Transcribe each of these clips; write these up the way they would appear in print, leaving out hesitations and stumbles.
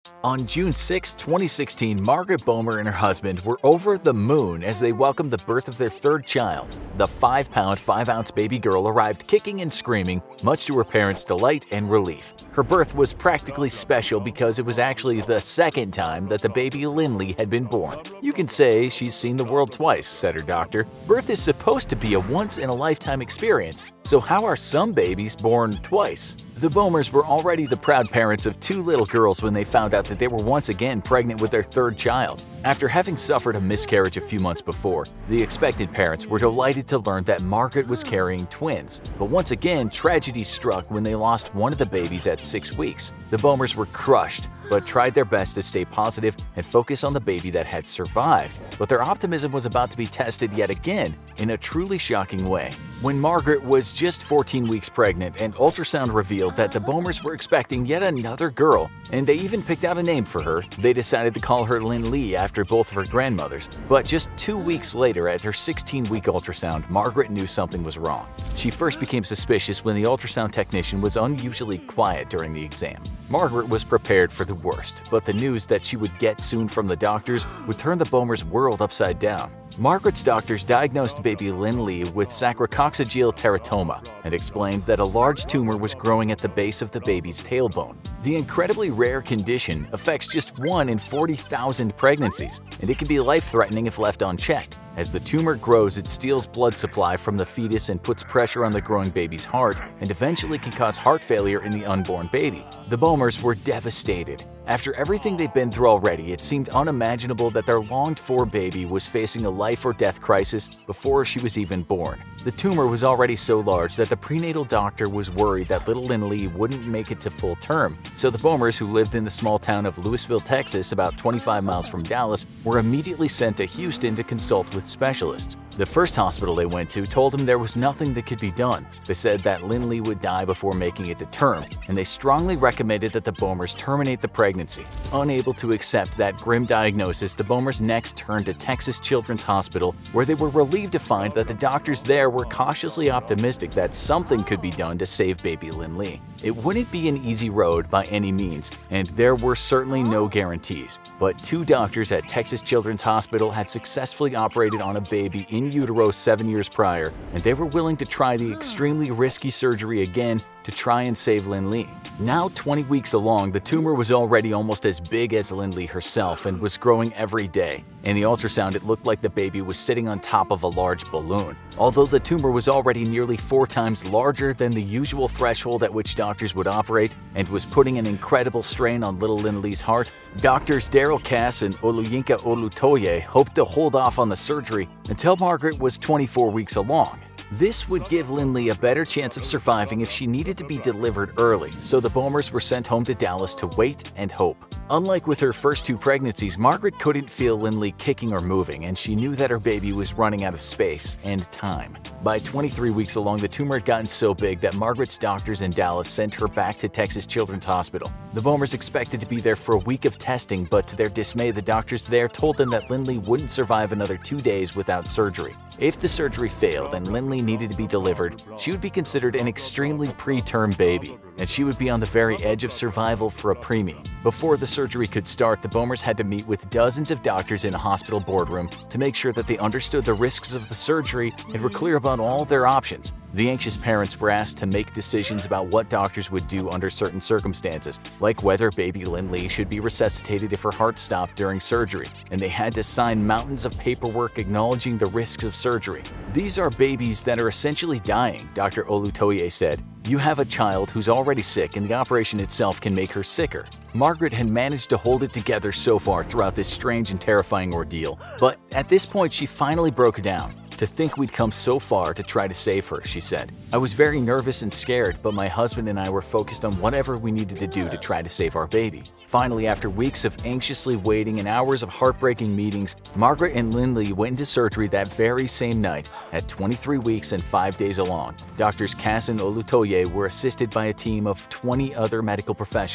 On June 6, 2016, Margaret Bomer and her husband were over the moon as they welcomed the birth of their third child. The 5-pound, 5-ounce baby girl arrived kicking and screaming, much to her parents' delight and relief. Her birth was practically special because it was actually the second time that the baby Lindley had been born. "You can say she's seen the world twice," said her doctor. "Birth is supposed to be a once-in-a-lifetime experience, so how are some babies born twice?" The Bomers were already the proud parents of 2 little girls when they found out that they were once again pregnant with their third child. After having suffered a miscarriage a few months before, the expectant parents were delighted to learn that Margaret was carrying twins. But once again, tragedy struck when they lost one of the babies at 6 weeks. The Bomers were crushed, but tried their best to stay positive and focus on the baby that had survived. But their optimism was about to be tested yet again in a truly shocking way. When Margaret was just 14 weeks pregnant, an ultrasound revealed that the Bomers were expecting yet another girl, and they even picked out a name for her. They decided to call her Lindley after both of her grandmothers. But just 2 weeks later, at her 16-week ultrasound, Margaret knew something was wrong. She first became suspicious when the ultrasound technician was unusually quiet during the exam. Margaret was prepared for the worst, but the news that she would get soon from the doctors would turn the Bomers' world upside down. Margaret's doctors diagnosed baby Lindley with sacrococcygeal teratoma and explained that a large tumor was growing at the base of the baby's tailbone. The incredibly rare condition affects just 1 in 40,000 pregnancies, and it can be life-threatening if left unchecked. As the tumor grows, it steals blood supply from the fetus and puts pressure on the growing baby's heart, and eventually can cause heart failure in the unborn baby. The Bomers were devastated. After everything they'd been through already, it seemed unimaginable that their longed-for baby was facing a life-or-death crisis before she was even born. The tumor was already so large that the prenatal doctor was worried that little Lindley wouldn't make it to full term, so the Bomers, who lived in the small town of Lewisville, Texas, about 25 miles from Dallas, were immediately sent to Houston to consult with specialists. The first hospital they went to told them there was nothing that could be done. They said that Lindley would die before making it to term, and they strongly recommended that the Bomers terminate the pregnancy. Unable to accept that grim diagnosis, the Bomers next turned to Texas Children's Hospital, where they were relieved to find that the doctors there were cautiously optimistic that something could be done to save baby Lindley. It wouldn't be an easy road by any means, and there were certainly no guarantees. But 2 doctors at Texas Children's Hospital had successfully operated on a baby in utero 7 years prior, and they were willing to try the extremely risky surgery again to try and save Lindley. Now 20 weeks along, the tumor was already almost as big as Lindley herself and was growing every day. In the ultrasound, it looked like the baby was sitting on top of a large balloon. Although the tumor was already nearly 4 times larger than the usual threshold at which doctors would operate and was putting an incredible strain on little Lindley's heart, doctors Daryl Cass and Oluyinka Olutoye hoped to hold off on the surgery until Margaret was 24 weeks along. This would give Lindley a better chance of surviving if she needed to be delivered early, so the Bomers were sent home to Dallas to wait and hope. Unlike with her first 2 pregnancies, Margaret couldn't feel Lindley kicking or moving, and she knew that her baby was running out of space and time. By 23 weeks along, the tumor had gotten so big that Margaret's doctors in Dallas sent her back to Texas Children's Hospital. The Bomers expected to be there for a week of testing, but to their dismay, the doctors there told them that Lindley wouldn't survive another 2 days without surgery. If the surgery failed and Lindley needed to be delivered, she would be considered an extremely preterm baby, and she would be on the very edge of survival for a preemie. Before the surgery could start, the Bomers had to meet with dozens of doctors in a hospital boardroom to make sure that they understood the risks of the surgery and were clear about all their options. The anxious parents were asked to make decisions about what doctors would do under certain circumstances, like whether baby Lindley should be resuscitated if her heart stopped during surgery, and they had to sign mountains of paperwork acknowledging the risks of surgery. "These are babies that are essentially dying," Dr. Olutoye said. "You have a child who's already sick, and the operation itself can make her sicker." Margaret had managed to hold it together so far throughout this strange and terrifying ordeal, but at this point she finally broke down. "To think we'd come so far to try to save her," she said. "I was very nervous and scared, but my husband and I were focused on whatever we needed to do to try to save our baby." Finally, after weeks of anxiously waiting and hours of heartbreaking meetings, Margaret and Lindley went into surgery that very same night at 23 weeks and 5 days along. Doctors Cass and Olutoye were assisted by a team of 20 other medical professionals for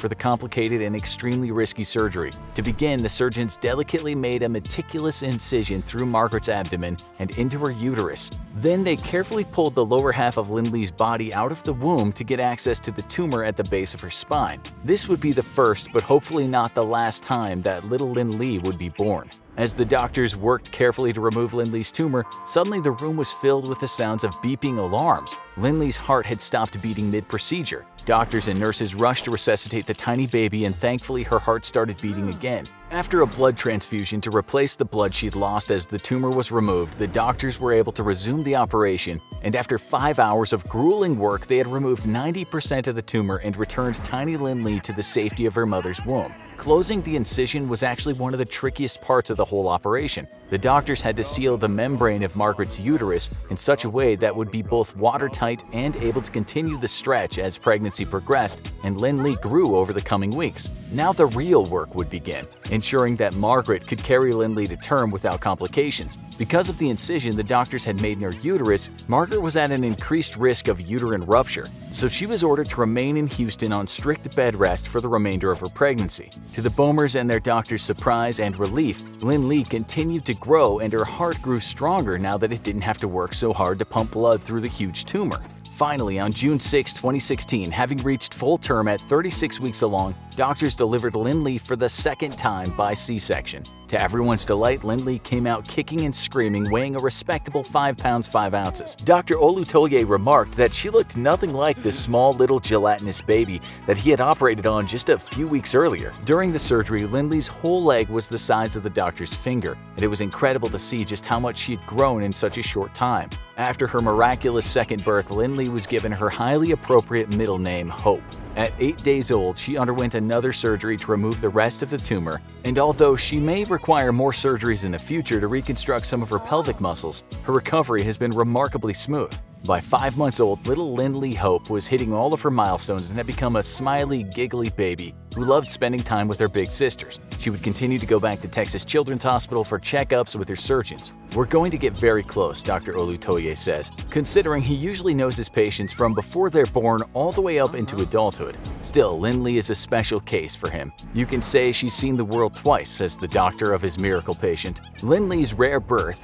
for the complicated and extremely risky surgery. To begin, the surgeons delicately made a meticulous incision through Margaret's abdomen and into her uterus. Then they carefully pulled the lower half of Lindley's body out of the womb to get access to the tumor at the base of her spine. This would be the first, but hopefully not the last time that little Lindley would be born. As the doctors worked carefully to remove Lindley's tumor, suddenly the room was filled with the sounds of beeping alarms. Lindley's heart had stopped beating mid-procedure. Doctors and nurses rushed to resuscitate the tiny baby, and thankfully her heart started beating again. After a blood transfusion to replace the blood she'd lost as the tumor was removed, the doctors were able to resume the operation, and after 5 hours of grueling work, they had removed 90% of the tumor and returned tiny Lindley to the safety of her mother's womb. Closing the incision was actually one of the trickiest parts of the whole operation. The doctors had to seal the membrane of Margaret's uterus in such a way that would be both watertight and able to continue the stretch as pregnancy progressed and Lindley grew over the coming weeks. Now the real work would begin, ensuring that Margaret could carry Lindley to term without complications. Because of the incision the doctors had made in her uterus, Margaret was at an increased risk of uterine rupture, so she was ordered to remain in Houston on strict bed rest for the remainder of her pregnancy. To the Boehmers and their doctors' surprise and relief, Lindley continued to grow and her heart grew stronger now that it didn't have to work so hard to pump blood through the huge tumor. Finally, on June 6, 2016, having reached full term at 36 weeks along, doctors delivered Lindley for the second time by C-section. To everyone's delight, Lindley came out kicking and screaming, weighing a respectable 5 pounds 5 ounces. Dr. Olutoye remarked that she looked nothing like the small little gelatinous baby that he had operated on just a few weeks earlier. During the surgery, Lindley's whole leg was the size of the doctor's finger, and it was incredible to see just how much she had grown in such a short time. After her miraculous second birth, Lindley was given her highly appropriate middle name, Hope. At 8 days old, she underwent another surgery to remove the rest of the tumor, and although she may require more surgeries in the future to reconstruct some of her pelvic muscles, her recovery has been remarkably smooth. By 5 months old, little Lindley Hope was hitting all of her milestones and had become a smiley, giggly baby who loved spending time with her big sisters. She would continue to go back to Texas Children's Hospital for checkups with her surgeons. "We're going to get very close," Dr. Olutoye says, considering he usually knows his patients from before they're born all the way up into adulthood. Still, Lindley is a special case for him. "You can say she's seen the world twice," says the doctor of his miracle patient. Lindley's rare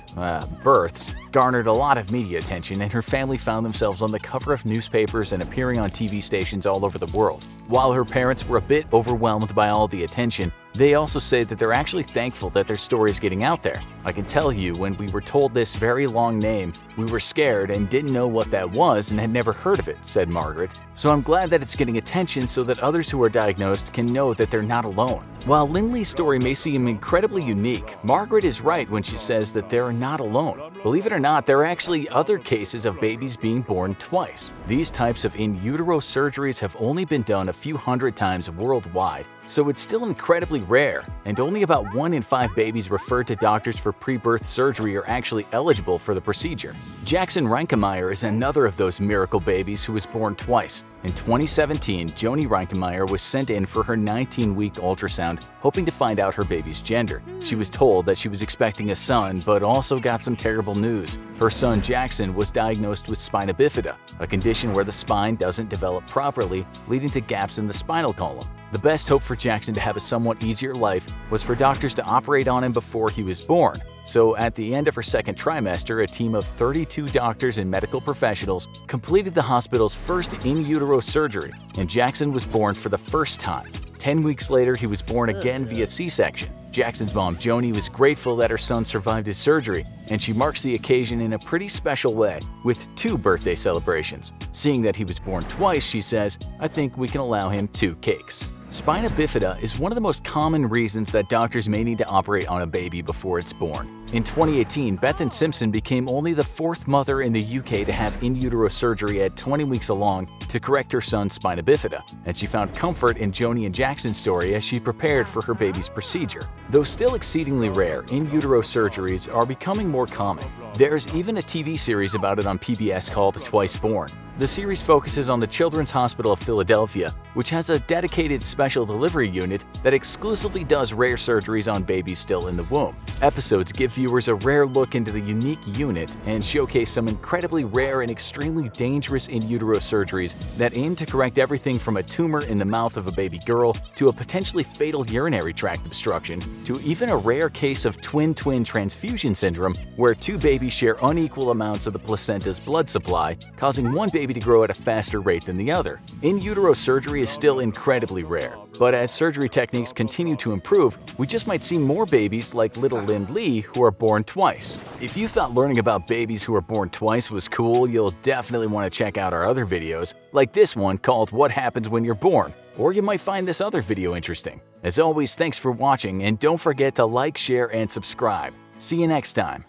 births garnered a lot of media attention, and her family found themselves on the cover of newspapers and appearing on TV stations all over the world. While her parents were a bit overwhelmed by all the attention, they also say that they're actually thankful that their story is getting out there. "I can tell you, when we were told this very long name, we were scared and didn't know what that was and had never heard of it," said Margaret. "So I'm glad that it's getting attention so that others who are diagnosed can know that they're not alone." While Lindley's story may seem incredibly unique, Margaret is right when she says that they're not alone. Believe it or not, there are actually other cases of babies being born twice. These types of in utero surgeries have only been done a few hundred times worldwide, so it's still incredibly rare, and only about 1 in 5 babies referred to doctors for pre-birth surgery are actually eligible for the procedure. Jackson Rankemeyer is another of those miracle babies who was born twice. In 2017, Joni Rankemeyer was sent in for her 19-week ultrasound, hoping to find out her baby's gender. She was told that she was expecting a son, but also got some terrible news. Her son Jackson was diagnosed with Spina Bifida, a condition where the spine doesn't develop properly, leading to gaps in the spinal column. The best hope for Jackson to have a somewhat easier life was for doctors to operate on him before he was born. So at the end of her second trimester, a team of 32 doctors and medical professionals completed the hospital's first in utero surgery, and Jackson was born for the first time. 10 weeks later, he was born again via C-section. Jackson's mom, Joni, was grateful that her son survived his surgery, and she marks the occasion in a pretty special way, with 2 birthday celebrations. Seeing that he was born twice, she says, "I think we can allow him 2 cakes." Spina bifida is one of the most common reasons that doctors may need to operate on a baby before it's born. In 2018, Bethan Simpson became only the 4th mother in the UK to have in utero surgery at 20 weeks along to correct her son's spina bifida, and she found comfort in Joni and Jackson's story as she prepared for her baby's procedure. Though still exceedingly rare, in utero surgeries are becoming more common. There's even a TV series about it on PBS called Twice Born. The series focuses on the Children's Hospital of Philadelphia, which has a dedicated special delivery unit that exclusively does rare surgeries on babies still in the womb. Episodes give viewers a rare look into the unique unit and showcase some incredibly rare and extremely dangerous in utero surgeries that aim to correct everything from a tumor in the mouth of a baby girl to a potentially fatal urinary tract obstruction to even a rare case of twin-twin transfusion syndrome where two babies share unequal amounts of the placenta's blood supply, causing one baby to grow at a faster rate than the other. In utero surgery is still incredibly rare, but as surgery techniques continue to improve, we just might see more babies like little Lynn Lee who are born twice. If you thought learning about babies who are born twice was cool, you'll definitely want to check out our other videos, like this one called What Happens When You're Born, or you might find this other video interesting. As always, thanks for watching, and don't forget to like, share, and subscribe. See you next time.